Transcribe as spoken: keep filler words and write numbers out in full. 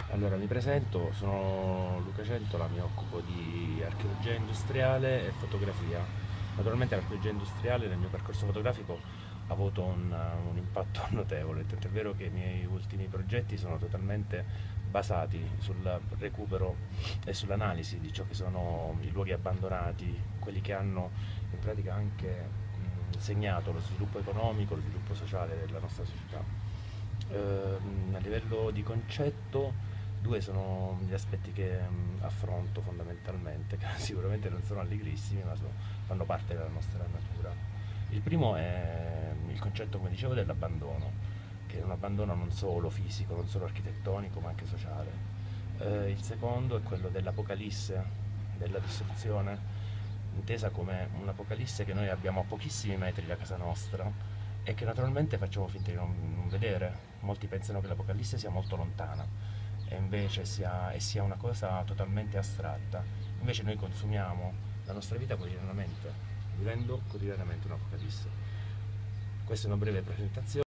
Allora, mi presento, sono Luca Centola, mi occupo di archeologia industriale e fotografia. Naturalmente l'archeologia industriale nel mio percorso fotografico ha avuto un, un impatto notevole, tant'è vero che i miei ultimi progetti sono totalmente basati sul recupero e sull'analisi di ciò che sono i luoghi abbandonati, quelli che hanno in pratica anche mh, segnato lo sviluppo economico, lo sviluppo sociale della nostra società. Ehm, a livello di concetto, due sono gli aspetti che mh, affronto fondamentalmente, che sicuramente non sono allegrissimi, ma so- fanno parte della nostra natura. Il primo è mh, il concetto, come dicevo, dell'abbandono, che è un abbandono non solo fisico, non solo architettonico, ma anche sociale. Eh, il secondo è quello dell'apocalisse, della distruzione, intesa come un'apocalisse che noi abbiamo a pochissimi metri da casa nostra e che naturalmente facciamo finta di non, non vedere. Molti pensano che l'apocalisse sia molto lontana e invece sia, e sia una cosa totalmente astratta. Invece noi consumiamo la nostra vita quotidianamente, vivendo quotidianamente un'apocalisse. Questa è una breve presentazione.